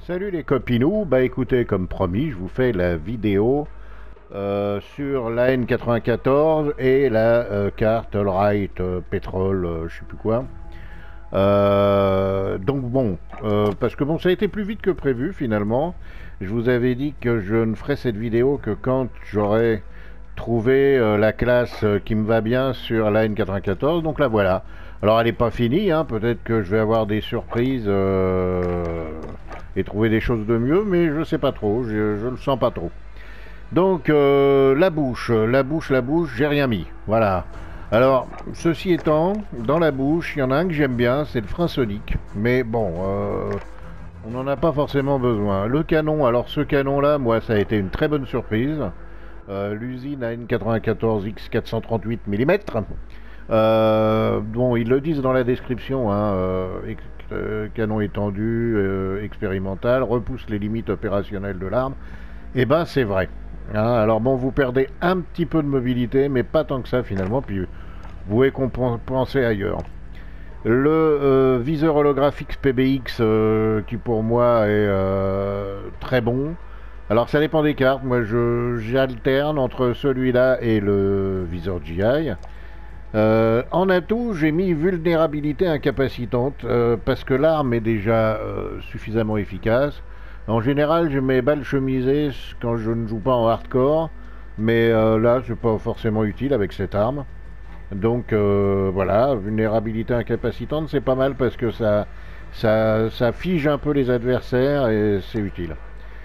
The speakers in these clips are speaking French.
Salut les copinous, bah écoutez, comme promis, je vous fais la vidéo sur la N94 et la carte Allright pétrole, je sais plus quoi. Donc bon, parce que bon, ça a été plus vite que prévu finalement. Je vous avais dit que je ne ferais cette vidéo que quand j'aurais trouvé la classe qui me va bien sur la N94. Donc là voilà. Alors elle n'est pas finie, hein. Peut-être que je vais avoir des surprises et trouver des choses de mieux, mais je sais pas trop, je le sens pas trop. Donc la bouche, j'ai rien mis. Voilà. Alors, ceci étant, dans la bouche, il y en a un que j'aime bien, c'est le frein sonique. Mais bon, on n'en a pas forcément besoin. Le canon, alors ce canon-là, moi, ça a été une très bonne surprise. L'usine AN94 X 438 mm. Bon, ils le disent dans la description, hein, canon étendu, expérimental, repousse les limites opérationnelles de l'arme. Et ben, c'est vrai. Hein, alors bon, vous perdez un petit peu de mobilité, mais pas tant que ça finalement, puis vous pouvez compenser ailleurs. Le viseur holographique PBX, qui pour moi est très bon. Alors ça dépend des cartes, moi j'alterne entre celui-là et le viseur GI. En atout, j'ai mis vulnérabilité incapacitante parce que l'arme est déjà suffisamment efficace. En général, je mets balle chemisée quand je ne joue pas en hardcore, mais là, c'est pas forcément utile avec cette arme. Donc voilà, vulnérabilité incapacitante, c'est pas mal parce que ça fige un peu les adversaires et c'est utile.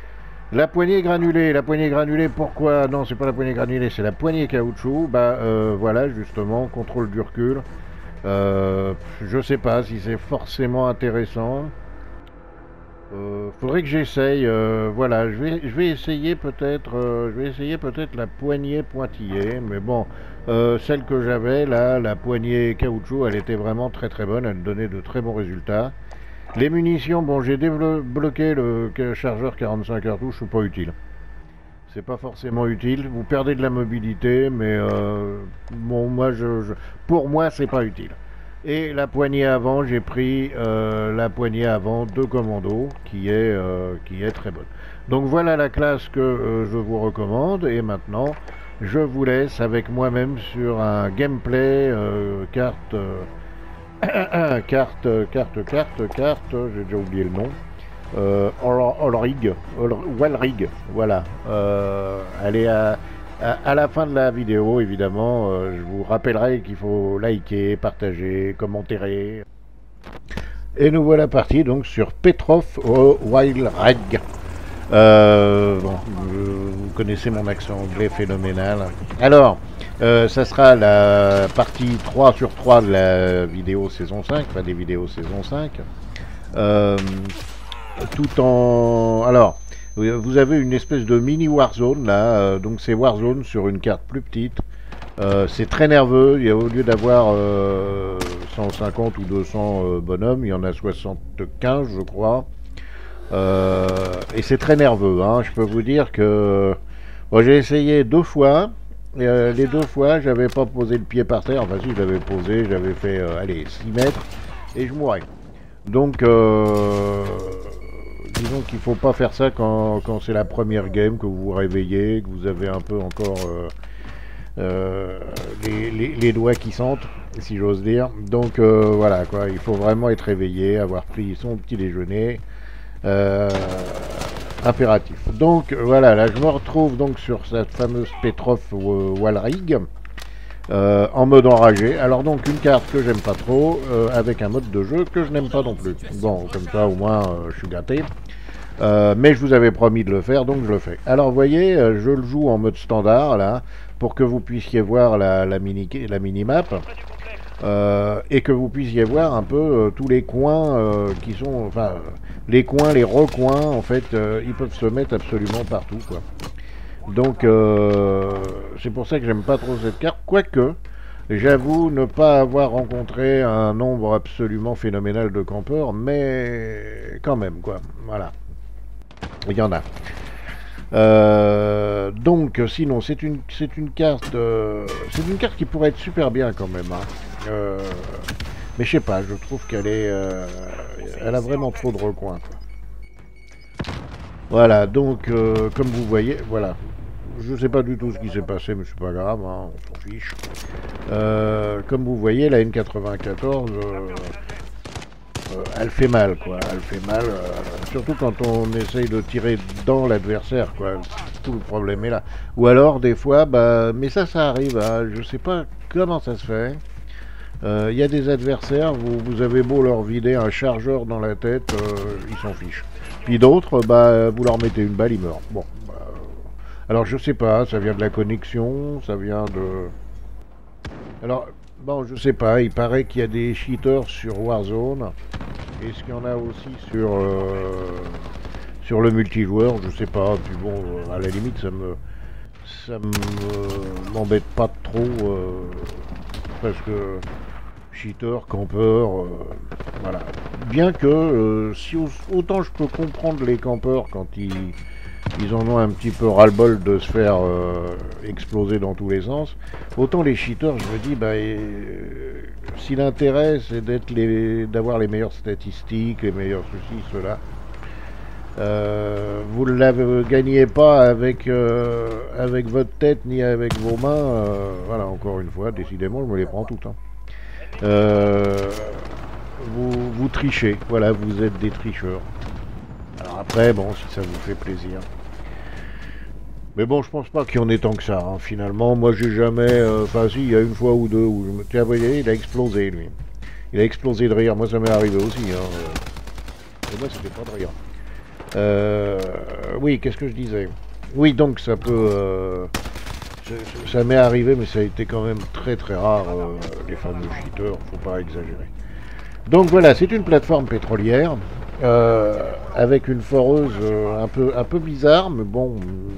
La poignée granulée, pourquoi? Non, c'est pas la poignée granulée, c'est la poignée caoutchouc. Bah voilà, justement, contrôle du recul. Je sais pas si c'est forcément intéressant. Faudrait que j'essaye. Voilà, je vais essayer peut-être, la poignée pointillée, mais bon, celle que j'avais là, la poignée caoutchouc, elle était vraiment très très bonne, elle donnait de très bons résultats. Les munitions, bon, j'ai débloqué le chargeur 45 cartouches, c'est pas utile. C'est pas forcément utile. Vous perdez de la mobilité, mais bon, pour moi, c'est pas utile. Et la poignée avant, j'ai pris la poignée avant de commando, qui est très bonne. Donc voilà la classe que je vous recommande. Et maintenant, je vous laisse avec moi-même sur un gameplay carte. Carte, j'ai déjà oublié le nom. Wallrig, voilà. Allez à la fin de la vidéo, évidemment, je vous rappellerai qu'il faut liker, partager, commenter. Et nous voilà partis donc sur Petrov Wallrig. Bon, vous connaissez mon accent anglais phénoménal. Alors, ça sera la partie 3 sur 3 de la vidéo saison 5, enfin des vidéos saison 5. Tout en... Alors, vous avez une espèce de mini Warzone là, donc c'est Warzone sur une carte plus petite. C'est très nerveux, au lieu d'avoir 150 ou 200 bonhommes, il y en a 75 je crois. Et c'est très nerveux, hein. Je peux vous dire que bon, j'ai essayé 2 fois. Et, les 2 fois, j'avais pas posé le pied par terre. Enfin, si, je l'avais posé, j'avais fait allez, 6 mètres et je mourais. Donc, disons qu'il faut pas faire ça quand c'est la première game, que vous vous réveillez, que vous avez un peu encore les doigts qui sentent, si j'ose dire. Donc, voilà, quoi. Il faut vraiment être réveillé, avoir pris son petit déjeuner. Impératif. Donc voilà, là je me retrouve donc sur cette fameuse Petrov Wallrig en mode enragé. Alors donc une carte que j'aime pas trop avec un mode de jeu que je n'aime pas non plus. Bon, comme ça au moins je suis gâté. Mais je vous avais promis de le faire, donc je le fais. Alors vous voyez, je le joue en mode standard là pour que vous puissiez voir la mini-map. Et que vous puissiez voir un peu tous les coins qui sont, enfin, les coins, les recoins, en fait, ils peuvent se mettre absolument partout, quoi. Donc, c'est pour ça que j'aime pas trop cette carte, quoique, j'avoue ne pas avoir rencontré un nombre absolument phénoménal de campeurs, mais quand même, quoi, voilà, il y en a. Donc, sinon, c'est une carte, qui pourrait être super bien quand même, hein. Mais je sais pas, je trouve qu'elle est, elle a vraiment trop de recoins, quoi. Voilà, donc comme vous voyez, voilà. Je sais pas du tout ce qui s'est passé, mais c'est pas grave, hein, on s'en fiche. Comme vous voyez, la N94, elle fait mal, quoi. Elle fait mal, surtout quand on essaye de tirer dans l'adversaire, quoi. Tout le problème est là. Ou alors, des fois, bah, mais ça arrive, hein, je sais pas comment ça se fait. Il y a des adversaires, vous avez beau leur vider un chargeur dans la tête, ils s'en fichent. Puis d'autres, bah, vous leur mettez une balle, ils meurent. Bon, bah, alors je sais pas, ça vient de la connexion, ça vient de... Alors, bon, je sais pas, il paraît qu'il y a des cheaters sur Warzone. Est-ce qu'il y en a aussi sur le multijoueur? Je sais pas, puis bon, à la limite, m'embête pas trop, parce que cheater, campeur, voilà. Bien que, si autant je peux comprendre les campeurs quand ils en ont un petit peu ras-le-bol de se faire exploser dans tous les sens, autant les cheaters, je me dis, bah, si l'intérêt c'est d'avoir les meilleures statistiques, les meilleurs ceci, cela, vous ne la gagnez pas avec votre tête ni avec vos mains. Voilà, encore une fois, décidément, je me les prends toutes. Hein. Vous trichez, voilà, vous êtes des tricheurs. Alors après, bon, si ça vous fait plaisir. Mais bon, je pense pas qu'il y en ait tant que ça, hein, finalement. Moi, j'ai jamais... Enfin, si, il y a une fois ou deux où je me... Tiens, vous voyez, il a explosé, lui. Il a explosé de rire. Moi, ça m'est arrivé aussi. Hein. Et moi, c'était pas de rire. Oui, qu'est-ce que je disais? Oui, donc, ça peut... ça m'est arrivé, mais ça a été quand même très très rare, les fameux cheaters, faut pas exagérer. Donc voilà, c'est une plateforme pétrolière, avec une foreuse un peu bizarre, mais bon,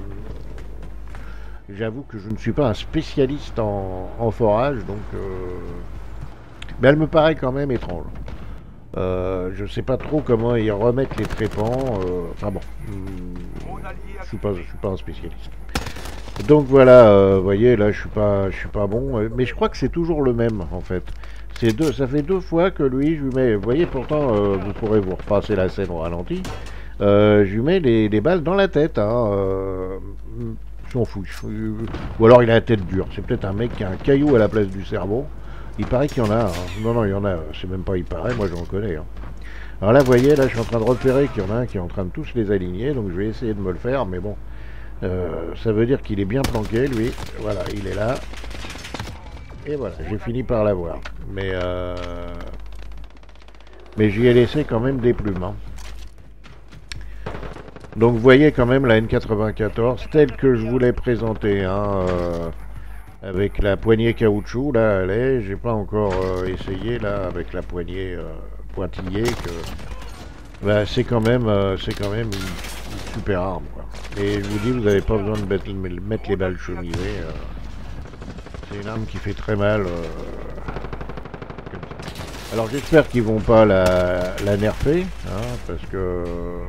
j'avoue que je ne suis pas un spécialiste en forage, donc... mais elle me paraît quand même étrange. Je sais pas trop comment ils remettent les trépans, enfin bon, je suis pas un spécialiste. Donc voilà, vous voyez, là je suis pas bon, mais je crois que c'est toujours le même en fait. Ça fait deux fois que lui, je lui mets, vous voyez, pourtant vous pourrez vous repasser la scène au ralenti. Je lui mets des balles dans la tête, hein. Je m'en fous. Ou alors il a la tête dure. C'est peut-être un mec qui a un caillou à la place du cerveau. Il paraît qu'il y en a. Hein. Non, non, il y en a. C'est même pas il paraît, moi j'en connais. Hein. Alors là, vous voyez, là je suis en train de repérer qu'il y en a un qui est en train de tous les aligner, donc je vais essayer de me le faire, mais bon. Ça veut dire qu'il est bien planqué, lui. Voilà, il est là. Et voilà, j'ai fini par l'avoir. Mais j'y ai laissé quand même des plumes. Hein. Donc vous voyez quand même la N94 telle que je vous l'ai présentée. Hein, avec la poignée caoutchouc, là, elle est. J'ai pas encore essayé, là, avec la poignée pointillée. Bah, c'est quand même une super arme, quoi. Et je vous dis, vous n'avez pas besoin de mettre les balles chemisées. C'est une arme qui fait très mal. Comme ça. Alors j'espère qu'ils vont pas la nerfer, hein, parce que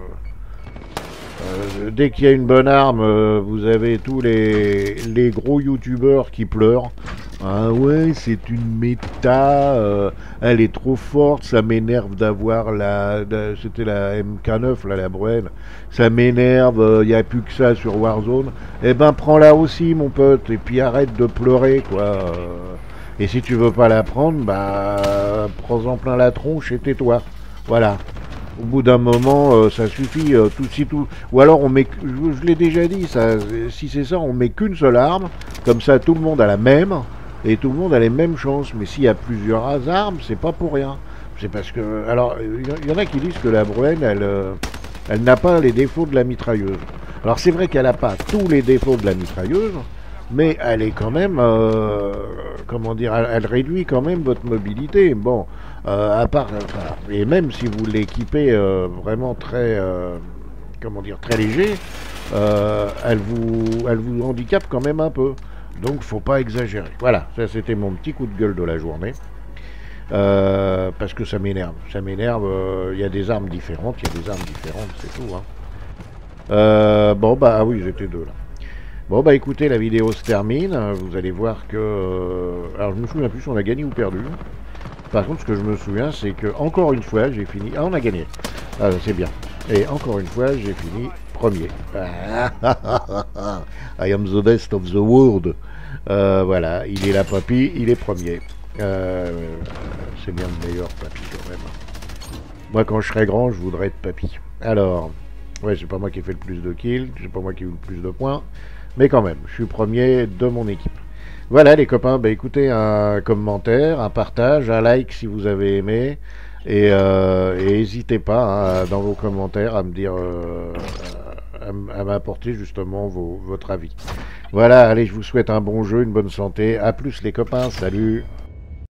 dès qu'il y a une bonne arme, vous avez tous les gros youtubeurs qui pleurent. Ah ouais, c'est une méta, elle est trop forte, ça m'énerve d'avoir c'était la MK9, là, la Bruen, ça m'énerve, il n'y a plus que ça sur Warzone. Eh ben prends-la aussi mon pote, et puis arrête de pleurer, quoi. Et si tu veux pas la prendre, bah prends-en plein la tronche et tais-toi. Voilà. Au bout d'un moment, ça suffit, tout. Ou alors on met, je l'ai déjà dit, ça, si c'est ça, on met qu'une seule arme, comme ça tout le monde a la même. Et tout le monde a les mêmes chances, mais s'il y a plusieurs armes, c'est pas pour rien. C'est parce que... Alors, il y en a qui disent que la Bruen, elle n'a pas les défauts de la mitrailleuse. Alors c'est vrai qu'elle n'a pas tous les défauts de la mitrailleuse, mais elle est quand même... comment dire, elle réduit quand même votre mobilité. Bon, à part... et même si vous l'équipez vraiment très... comment dire, très léger, elle vous handicape quand même un peu. Donc faut pas exagérer. Voilà, ça c'était mon petit coup de gueule de la journée. Parce que ça m'énerve. Ça m'énerve, il y a des armes différentes, c'est tout. Hein. Bon bah ah oui, j'étais deux là. Bon bah écoutez, la vidéo se termine. Vous allez voir que... alors je me souviens plus si on a gagné ou perdu. Par contre ce que je me souviens c'est que, encore une fois, j'ai fini... Ah on a gagné. Ah, c'est bien. Et encore une fois, j'ai fini premier. I am the best of the world. Voilà, il est là, papy, il est premier. C'est bien le meilleur, papy, quand même. Moi, quand je serai grand, je voudrais être papy. Alors, ouais, c'est pas moi qui ai fait le plus de kills, c'est pas moi qui ai eu le plus de points, mais quand même, je suis premier de mon équipe. Voilà les copains, bah écoutez, un commentaire, un partage, un like si vous avez aimé, et n'hésitez pas hein, dans vos commentaires à me dire, à m'apporter justement votre avis. Voilà, allez, je vous souhaite un bon jeu, une bonne santé, à plus les copains, salut.